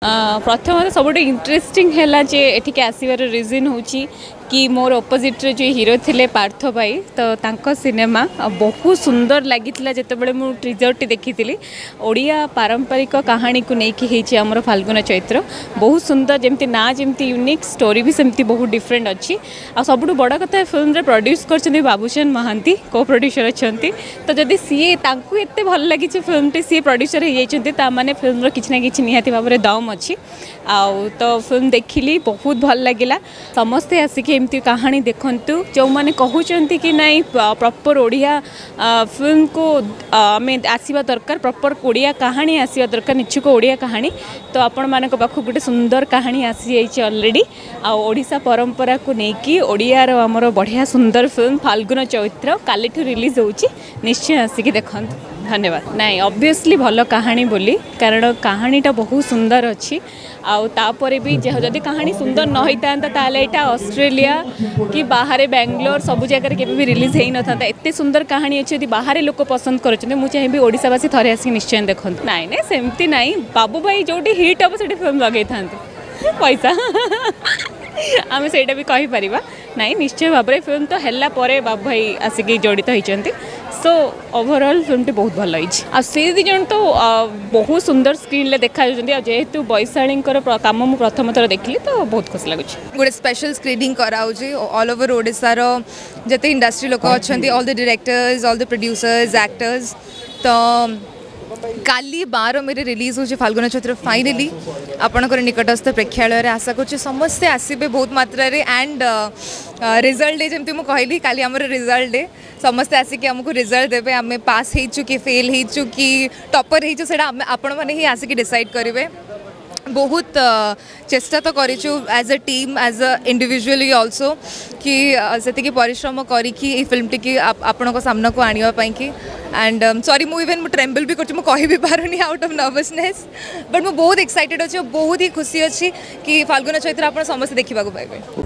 प्रथम सब इंटरेस्टिंग है जे एठिक आसवर रिजन हूँ कि मोर अपोजिट जो हीरो थिले पार्थ भाई तो तांको सिनेमा बहुत सुंदर लगी जितेबाला मु ट्रिजर टी देखी ओडिया पारंपरिक कहानी को लेकिन आमर फाल्गुन चैत्र बहुत सुंदर जमती ना जमती यूनिक स्टोरी भी सेमती बहुत डिफरेंट अच्छी आ सब बड़ कथा फिल्म रे प्रोड्यूस कर बाबूशान महांती को प्रोड्यूसर अच्छा तो जदि सीए एत भल लगी फिल्म टी सी प्रोड्यूसर हो माने फिल्म किसी ना कि निहाती भाव में दम अच्छी आउ तो फिल्म देखिली बहुत भल लगिला समस्ते आसिक एमती कहानी देखंतु जो माने कहउचंती कि नहीं प्रॉपर ओडिया फिल्म को आम आसवा दरकार प्रॉपर ओडिया कहानी आसवा दरकार निश्चुक ओडिया कहानी तो आपण मानक पाखु गोटे सुंदर कहानी आसी जाइए ऑलरेडी आ ओडिशा परंपरा को लेकिन ओडियार आमर बढ़िया सुंदर फिल्म फाल्गुन चैत्र काली रिलीज होची निश्चय आसिक देखंतु धन्यवाद नाई ऑब्वियसली भल कहानी बोली कारण कहानीटा बहुत सुंदर अच्छी आउे भी जदि कहानी सुंदर न होता ताले एटा ऑस्ट्रेलिया कि बाहर बेंगलोर सब जगह के भी रिलीज हो न था एत सुंदर कहानी अच्छी यदि बाहर लोक पसंद कर मुझे चाहिए ओडिशावासी थरे आसिक निश्चय देखते नाई ना सेमती नाई बाबू भाई जो हिट हम से फिल्म लगे था पैसा आम से भी कहीपर नाई निश्चय भाव में फिल्म तो है बाबू भाई आसिक जड़ित होती सो ओवरऑल फिल्म टी बहुत भल होती से दिज तो बहुत सुंदर स्क्रीन ले देखा जेहेतु वैशाली कम मुझे प्रथम थर देखली तो बहुत खुश लगुच गोटे स्पेशल स्क्रीनिंग कराऊँ ऑल ओवर ओडिशार जिते इंडस्ट्री लोक अच्छा all the directors all the producers actors तो काली 12 मेरे रिलीज हो फाल्गुन चैत्र फाइनली आपणकर निकटस्थ प्रेक्षालय आशा कर समस्ते आसबे बहुत मात्रा एंड रिजल्ट डे जमी मुझे कहली काली आम रिजल्ट डे समस्ते आसिक आमको रिजल्ट देवे आम पास हो कि फेल हो कि टॉपर हो आपण मैंने ही आसिक डिसाइड करेंगे बहुत चेष्टा तो करूँ as a team as a individually also कि से परिश्रम करी फिल्म टी आपण सामना को आने की एंड सॉरी मु इवन ट्रेम्बल भी कह भी पारुनी आउट ऑफ नर्वसनेस बट मु बहुत एक्साइटेड अच्छी बहुत ही खुशी अच्छी कि फाल्गुन चैत्र आप समस्त देखा पाइबे।